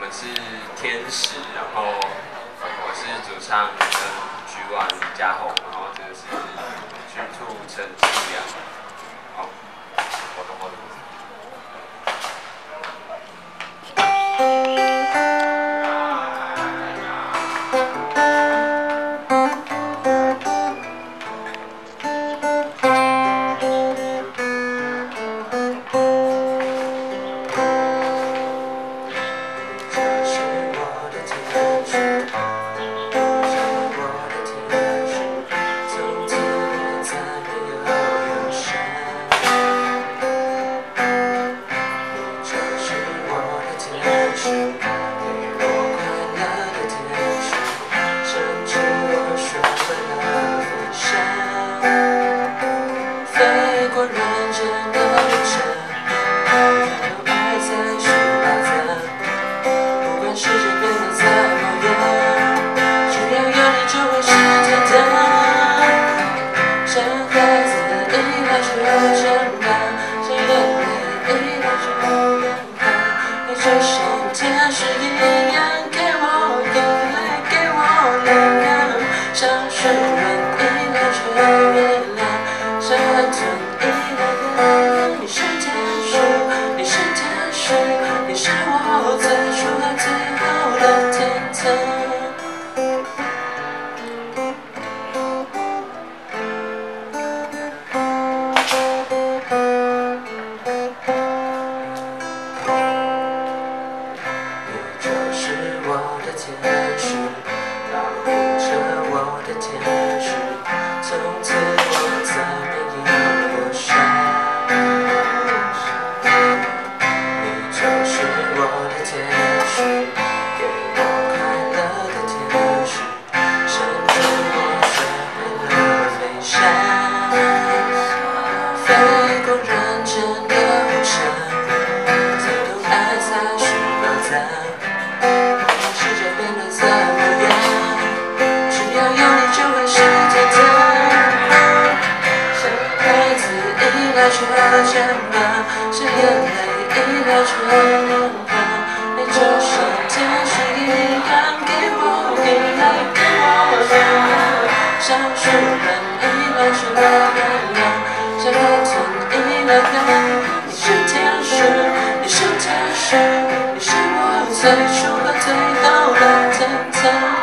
们是天使，然后我是主唱跟G1李佳宏，然后这个是G2陈志阳。好，我懂。 天使一样给我力量，像诗人一样却月亮，像海豚一样。你是天使，你是天使，你是我最初和最后的天堂。天使保护着我的天使，从此我再没有忧伤。你就是我的天使，给我快乐的天使，甚至我学会了飞翔，飞过人间的无常，才懂爱才是宝藏。世界变得怎么样？只要有你就会是天堂。像孩子依赖着肩膀，像眼泪依赖着脸庞。你就像天使一样，给我力量。像诗人依赖着月亮，像海豚依赖海。你是天使，你是天使，你是我最初和最后的天堂。